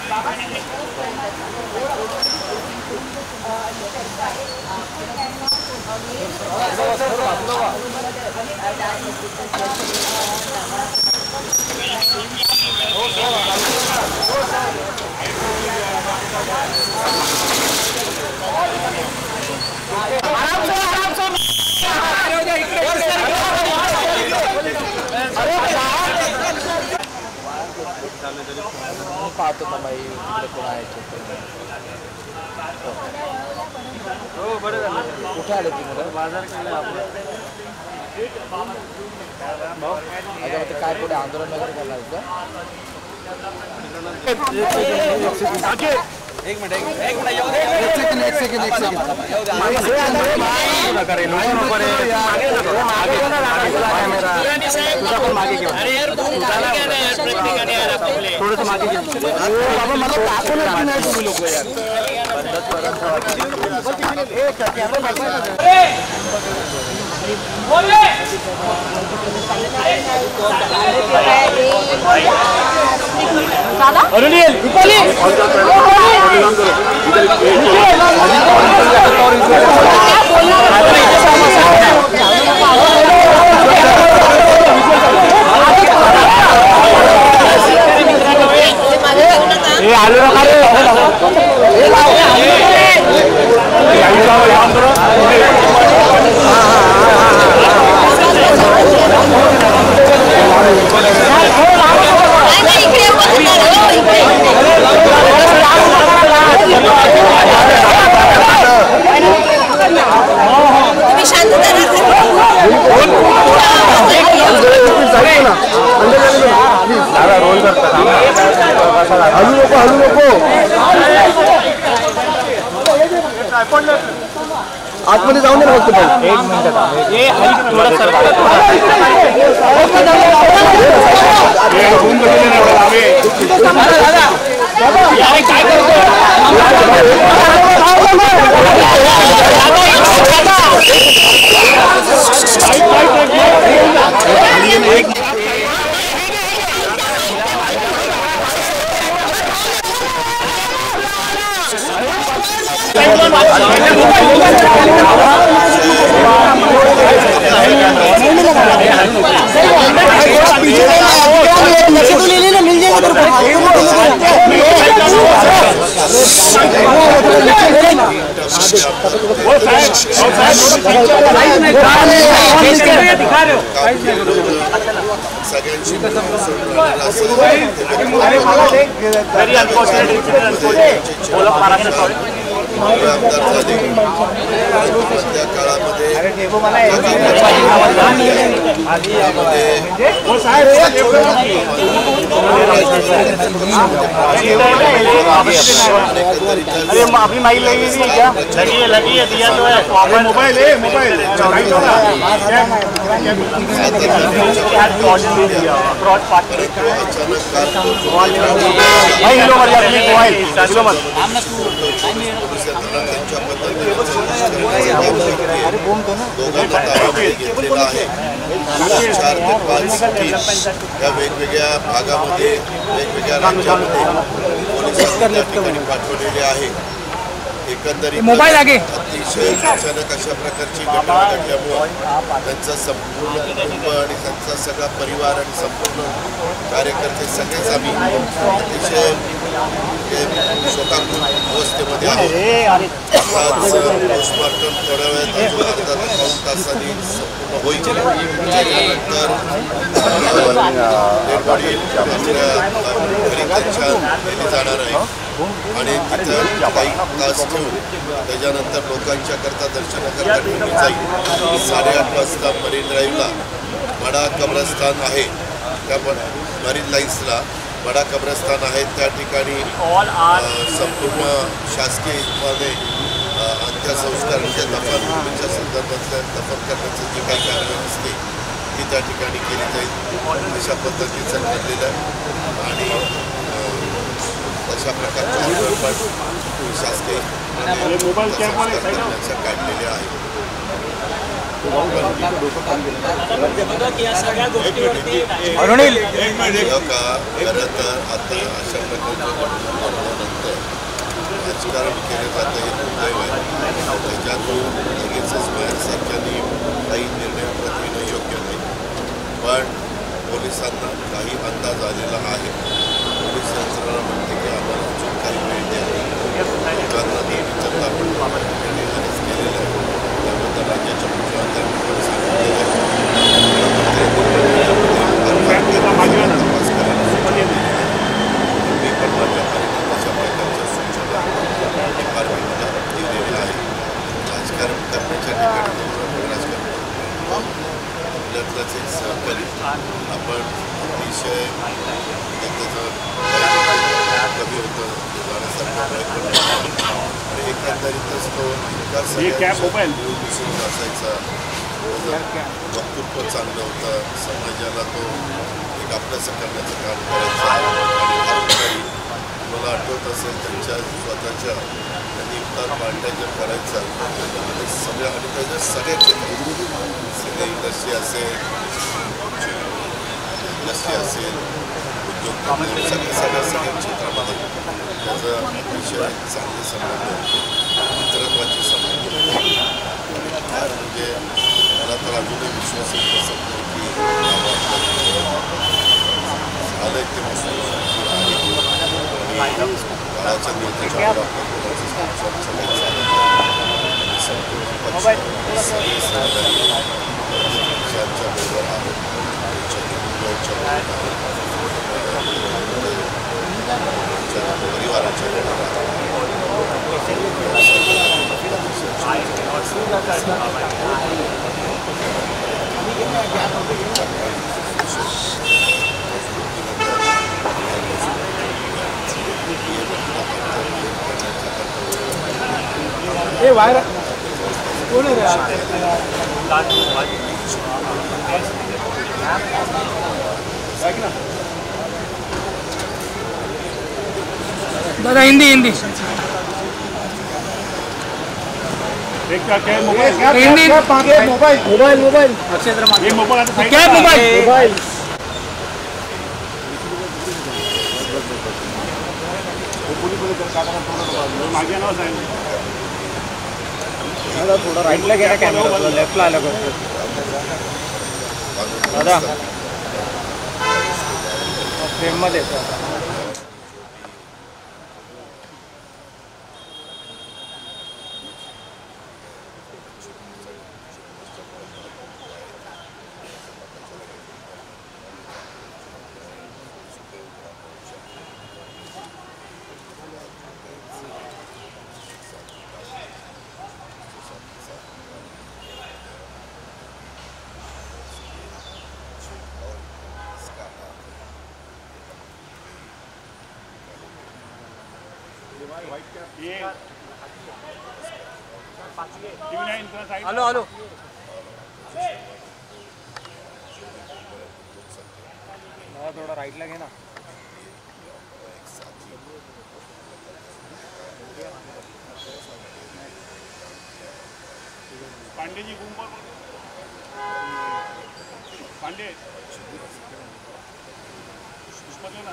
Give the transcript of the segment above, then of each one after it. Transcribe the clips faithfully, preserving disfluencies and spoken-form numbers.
पाहतो ना बाई इकडे कोण आहे हो बरं झालं कुठे आले तिकडे बाजार केला आपण काय पुढे आंदोलन वगैरे करणार का एक मिनिट एक मिनिट एक सेकंड एक सेकंड एक सेकंड अरे यार थोडंसं मागे घे बाबा मला दाखवलं नाही तुम्ही लोक यार अरुणिल रुपाली ए आलू नका रे ए लाव तुम्ही शांतता दादा रोल करतात हलू नको हलू नको आतमध्ये जाऊन दे फक्त एक मिनिट मिल जाएगा अरे अभी माइल लगी नहीं क्या? लगी है लगी है दिया तो है मोबाइल है मोबाइल चार ते पाच या वेगवेगळ्या भागामध्ये वेगवेगळ्या राज्यामध्ये पोलिसांनी त्या ठिकाणी पाठवलेले आहे. एकंदरीत मोबाईल आगे अतिशय अचानक अशा प्रकारची घटना घडल्यामुळे त्यांचा संपूर्ण कुटुंब आणि त्यांचा सगळा परिवार आणि संपूर्ण कार्यकर्ते सगळेच आम्ही अतिशय शोकाकुल अवस्थेमध्ये आहोत. आज पोस्टमॉर्टम थोड्या वेळात अर्धा पाऊण तासांनी संपूर्ण होईल. त्यानंतर डेड बॉडी आपल्या घरी त्यांच्या नेली जाणार आहे आणि तिथं काही तास ठेवून त्याच्यानंतर लोकांच्या करता दर्शनाकरता ठेवली जाईल. साडेआठ वाजता मरीन ड्राईव्हला मडा कब्रस्तान आहे, त्या मरीन लाईन्सला मडा कब्रस्तान आहे, त्या ठिकाणी संपूर्ण शासकीय इतमाने अंत्यसंस्कार म्हणजे दफन भूमीच्या संदर्भातल्या दफन करण्याचं जे काही कारवाई असते ती त्या ठिकाणी केली जाईल. अशा पद्धतीचं ठरलेलं आहे आणि अशा प्रकारचे पण शासकीय काढलेले आहे. अरुणिल का खरं तर आता अशा प्रकारच्या घटनांनंतर राजकारण केलं जातं हे दुर्दैव आहे. त्याच्यातून लगेचच मेयरसारख्यांनी काही निर्णय घेणं योग्य नाही. पण पोलिसांना काही अंदाज आलेला आहे. पोलीस यंत्रणा म्हणते की आम्हाला अजून काही वेळ द्या. लोकांना देवीचं आपण अरेस्ट केलेलं आहे. त्याबद्दल राज्याच्या मुख्यमंत्र्यांनी पण सांगितलेलं आहे. तपास करायला मी पण माझ्या परिणामाच्या प्रकारच्या सूचना डिपार्टमेंटला दिलेल्या आहेत. राजकारण करण्याच्या ठिकाणी राजकारण आपल्यातलंच एक सहकारी आपण अतिशय त्याचं कमी होतं जाण्यासारखं प्रयत्न आणि एकंदरीतच तो इतका सगळ्या दिसून असायचा. वक्तृत्व चांगलं होतं. समाजाला तो एक आपलंसं करण्याचं काम करायचं आणि मला आठवत असेल त्यांच्या स्वतःच्या त्यांनी इफ्तार पार्ट्या ज्या करायचा आणि सगळ्या आणि त्याच्या सगळ्या क्षेत्रात सिने इंडस्ट्री असेल इंडस्ट्री असेल उद्योग सगळ्या सगळ्या सगळ्या क्षेत्रामध्ये त्याचं अतिशय चांगले संबंध मित्रत्वाचे संबंध फार म्हणजे मला तर अजूनही विश्वास येत बसत नाही की झालं ते मसूर काळाच्या नेत्याच्या संपूर्ण पक्षांच्या बरोबर आहोत. परिवाराच्या ए वायर कोण आहे रे? दादा Hindi Hindi Hindi mobile mobile mobile क्या मोबाइल मोबाइल थोडं राईटला गेला कॅमेरा लेफ्टला आला दादा फ्रेममध्ये हॅलो हॅलो थोडा राईटला घे ना. पांडे जी घूम पांडे ना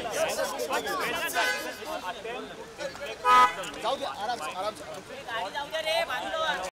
जाऊ दे आराम आराम